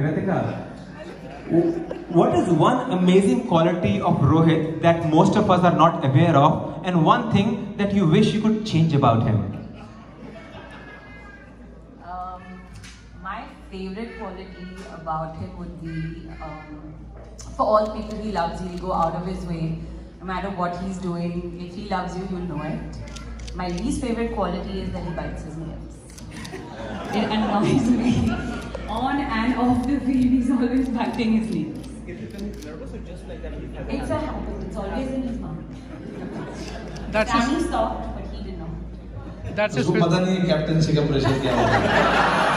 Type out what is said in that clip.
Ritika, what is one amazing quality of Rohit that most of us are not aware of, and one thing that you wish you could change about him? My favorite quality about him would be, for all people, he loves you. He'll go out of his way, no matter what he's doing. If he loves you, you'll know it. My least favorite quality is that he bites his nails. It annoys me. On and off the field, he's always biting his nails. It's a habit. It's always in his mouth. That's Danny stopped, but he did not. That's his. उसको पता नहीं captaincy का pressure क्या होता है.